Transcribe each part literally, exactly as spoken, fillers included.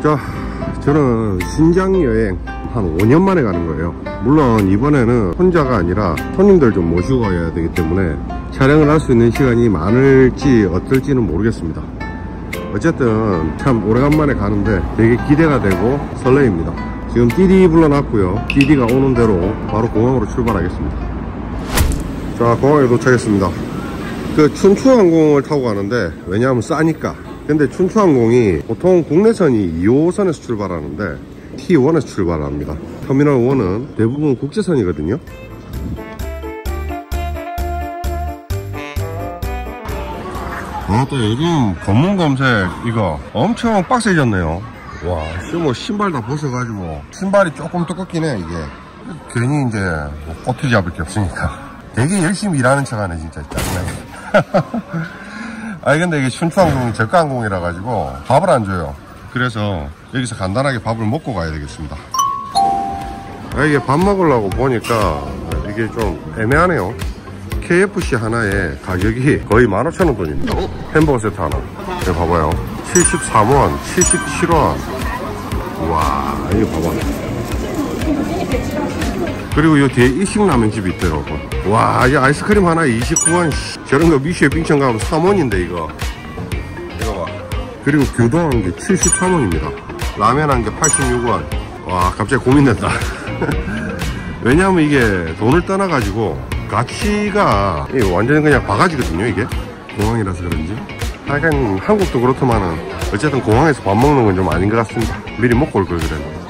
자, 저는 신장 여행 한 오 년 만에 가는 거예요. 물론 이번에는 혼자가 아니라 손님들 좀 모시고 가야 되기 때문에 촬영을 할 수 있는 시간이 많을지 어떨지는 모르겠습니다. 어쨌든 참 오래간만에 가는데 되게 기대가 되고 설레입니다. 지금 띠디 불러놨고요. 띠디가 오는 대로 바로 공항으로 출발하겠습니다. 자, 공항에 도착했습니다. 그 춘추항공을 타고 가는데 왜냐하면 싸니까. 근데 춘추항공이 보통 국내선이 이 호선에서 출발하는데 티 원에서 출발합니다. 터미널 일은 대부분 국제선이거든요. 아, 또 요즘 검문 검색 이거 엄청 빡세졌네요. 와, 뭐 신발 다 벗어가지고 신발이 조금 두껍긴 해. 이게 괜히 이제 뭐 꼬투리 잡을 게 없으니까 되게 열심히 일하는 척하네 진짜. 짜증나게. 아니 근데 이게 춘추항공이 저가항공이라 가지고 밥을 안 줘요. 그래서 여기서 간단하게 밥을 먹고 가야 되겠습니다. 아, 이게 밥 먹으려고 보니까 이게 좀 애매하네요. 케이에프씨 하나에 가격이 거의 만 오천 원 돈입니다. 햄버거 세트 하나. 여기 봐봐요. 칠십삼 원, 칠십칠 원. 와, 이거 봐봐. 그리고 요 뒤에 일식라면집이 있더라고. 와, 이 아이스크림 하나에 이십구 원. 저런 거 미쉐 빙천 가면 삼 원인데 이거. 이거 봐. 그리고 교동 한 게 칠십삼 원입니다. 라면 한 개 팔십육 원. 와, 갑자기 고민된다. 왜냐하면 이게 돈을 떠나가지고 가치가 완전히 그냥 바가지거든요. 이게 공항이라서 그런지. 하여간 한국도 그렇더만은 어쨌든 공항에서 밥 먹는 건 좀 아닌 것 같습니다. 미리 먹고 올 걸 그랬는데.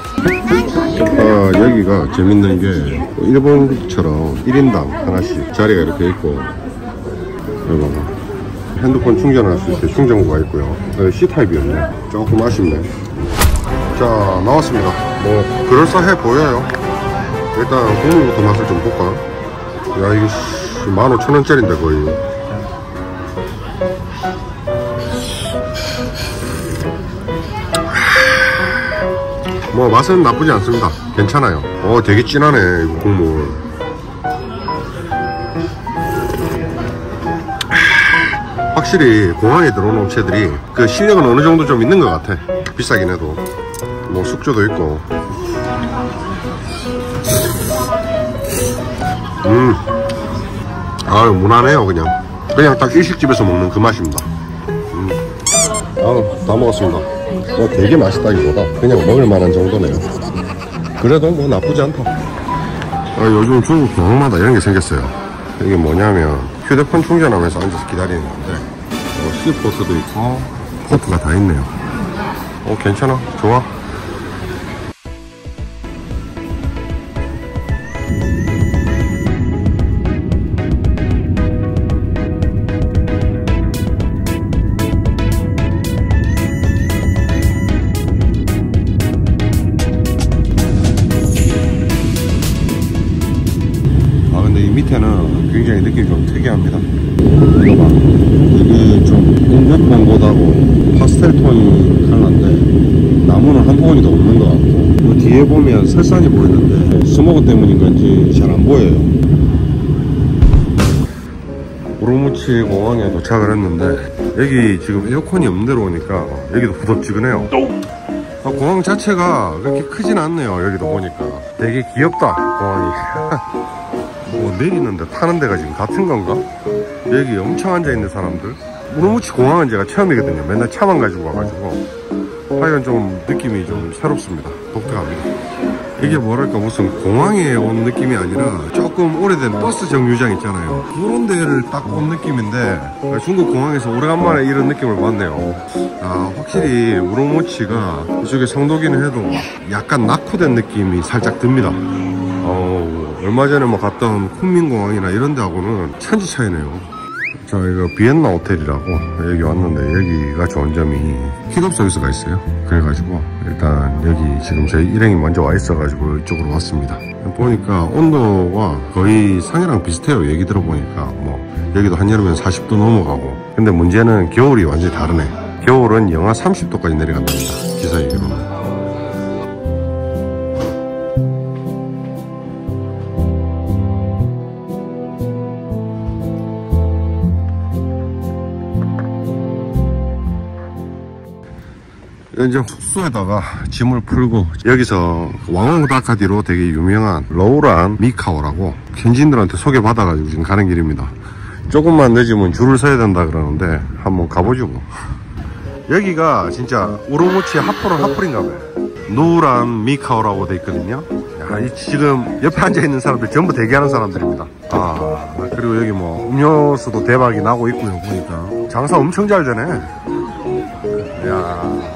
아, 여기가 재밌는 게 일본처럼 일 인당 하나씩 자리가 이렇게 있고, 여기 봐봐. 핸드폰 충전할 수 있게 충전구가 있고요. C타입이었네. 조금 아쉽네. 자, 나왔습니다. 뭐 그럴싸해 보여요. 일단 국물부터 맛을 좀 볼까. 야, 이게 만 오천 원짜리인데 거의. 뭐 맛은 나쁘지 않습니다. 괜찮아요. 어, 되게 진하네 이거 국물. 확실히 공항에 들어오는 업체들이 그 실력은 어느 정도 좀 있는 것 같아. 비싸긴 해도. 뭐 숙주도 있고. 음, 아유 무난해요. 그냥 그냥 딱 일식집에서 먹는 그 맛입니다. 음. 아유, 다 먹었습니다. 뭐 되게 맛있다기보다 그냥 먹을만한 정도네요. 그래도 뭐 나쁘지 않다. 아, 요즘 중국 공항마다 이런 게 생겼어요. 이게 뭐냐면 휴대폰 충전하면서 앉아서 기다리는 건데 어, C포트도 있고 포트가 다 있네요. 어, 괜찮아. 좋아. 밑에는 굉장히 느낌이 좀 특이합니다. 이거 봐. 이게 좀 은빛봉고다고 파스텔 톤이 컬러인데 나무는 한 부분이도 없는 것 같고, 그 뒤에 보면 설산이 보이는데 스모그 때문인 건지 잘 안 보여요. 우르무치 공항에 도착을 했는데 여기 지금 에어컨이 없는 데로 오니까 여기도 후덥지근해요. 아, 공항 자체가 그렇게 크진 않네요. 여기도 보니까 되게 귀엽다 공항이. 뭐 내리는데 타는 데가 지금 같은 건가? 여기 엄청 앉아있는 사람들. 우르무치 공항은 제가 처음이거든요. 맨날 차만 가지고 와가지고 하여간 좀 느낌이 좀 새롭습니다. 독특합니다. 이게 뭐랄까 무슨 공항에 온 느낌이 아니라 조금 오래된 버스 정류장 있잖아요. 그런 데를 딱 온 느낌인데 중국 공항에서 오래간만에 이런 느낌을 받네요. 아, 확실히 우르무치가 이쪽에 성도기는 해도 약간 낙후된 느낌이 살짝 듭니다. 어, 얼마 전에 뭐 갔던 쿤민공항이나 이런 데하고는 천지 차이네요. 자, 이거 비엔나 호텔이라고 여기 왔는데 여기가 좋은 점이 픽업 서비스가 있어요. 그래가지고 일단 여기 지금 저희 일행이 먼저 와 있어가지고 이쪽으로 왔습니다. 보니까 온도가 거의 상해랑 비슷해요. 얘기 들어보니까 뭐 여기도 한여름엔 사십 도 넘어가고. 근데 문제는 겨울이 완전히 다르네. 겨울은 영하 삼십 도까지 내려간답니다. 기사 얘기로는. 이제 숙소에다가 짐을 풀고 여기서 왕왕 다카디로 되게 유명한 러우란 미카오라고 현지인들한테 소개받아가지고 지금 가는 길입니다. 조금만 늦으면 줄을 서야 된다 그러는데 한번 가보죠 뭐. 여기가 진짜 우르무치 핫플은 핫플인가 봐요. 누란 미카오라고 돼 있거든요. 야, 이 지금 옆에 앉아있는 사람들 전부 대기하는 사람들입니다. 아, 그리고 여기 뭐 음료수도 대박이 나고 있고요. 보니까 장사 엄청 잘 되네. 야,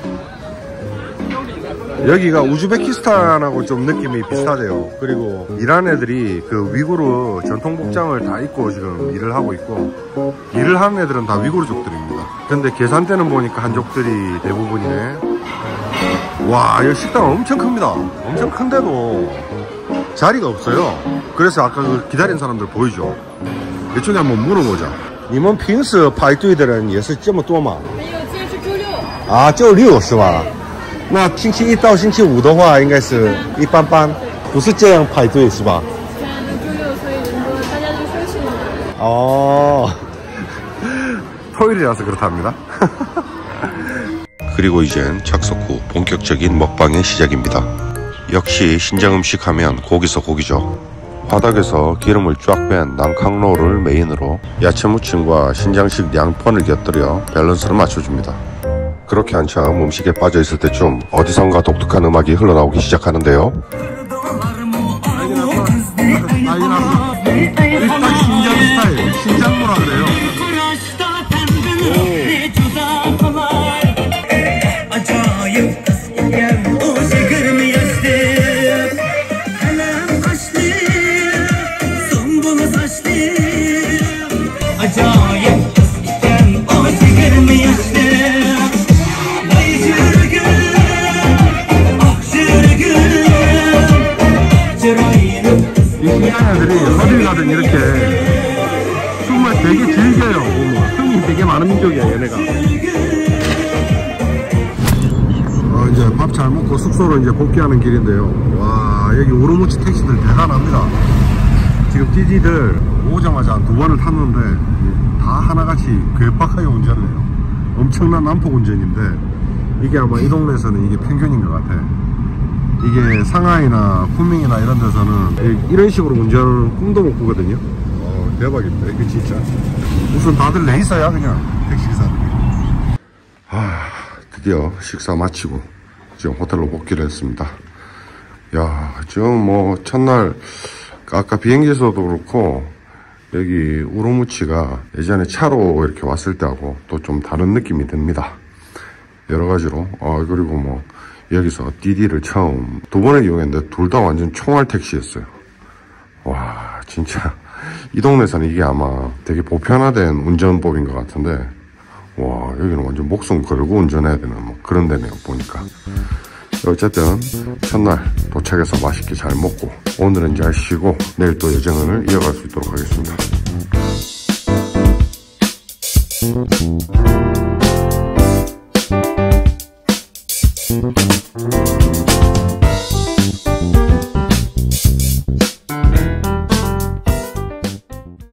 여기가 우즈베키스탄하고 좀 느낌이 비슷하대요. 그리고 이란 애들이 그 위구르 전통 복장을 다 입고 지금 일을 하고 있고, 일을 하는 애들은 다 위구르족들입니다. 근데 계산대는 보니까 한족들이 대부분이네. 와, 여기 식당 엄청 큽니다. 엄청 큰데도 자리가 없어요. 그래서 아까 그 기다린 사람들 보이죠? 이쪽에 한번 물어보자. 니먼平时排队的人也是这么多吗？没有，今天是周六。啊，周六是吧？那星期一到星期五的话，应该是一般般，不是这样排队是吧？现在都周六，所以人多，大家都休息了。哦，토요일이라서 그렇답니다. 그리고 이젠 착석 후 본격적인 먹방의 시작입니다. 역시 신장 음식 하면 고기서 고기죠. 바닥에서 기름을 쫙 뺀 난캉로를 메인으로 야채 무침과 신장식 양펀을 곁들여 밸런스를 맞춰줍니다. 그렇게 한참 음식에 빠져있을 때쯤 어디선가 독특한 음악이 흘러나오기 시작하는데요. 일단 신장 스타일, 신장무라 그래요. 애들이 어딜 가든 이렇게 춤을 되게 즐겨요. 보면 흥이 되게 많은 민족이야 얘네가. 어, 이제 밥 잘 먹고 숙소로 이제 복귀하는 길인데요. 와, 여기 우르무치 택시들 대단합니다. 지금 띠디들 오자마자 두 번을 탔는데 다 하나같이 괴팍하게 운전을 해요. 엄청난 난폭 운전인데 이게 아마 이 동네에서는 이게 평균인 것 같아. 이게 상하이나 쿤밍이나 이런 데서는 이런 식으로 운전을 꿈도 못 꾸거든요. 어, 대박입니다. 이거 진짜 무슨 다들 레이서야 그냥 택시기사들이. 아, 드디어 식사 마치고 지금 호텔로 복귀를 했습니다. 야, 지금 뭐 첫날 아까 비행기에서도 그렇고 여기 우르무치가 예전에 차로 이렇게 왔을 때하고 또 좀 다른 느낌이 듭니다. 여러 가지로. 어, 그리고 뭐 여기서 띠디를 처음 두 번을 이용했는데 둘 다 완전 총알 택시였어요. 와, 진짜 이 동네에서는 이게 아마 되게 보편화된 운전법인 것 같은데, 와, 여기는 완전 목숨 걸고 운전해야 되는 뭐 그런 데네요 보니까. 어쨌든 첫날 도착해서 맛있게 잘 먹고 오늘은 잘 쉬고 내일 또 여정을 이어갈 수 있도록 하겠습니다.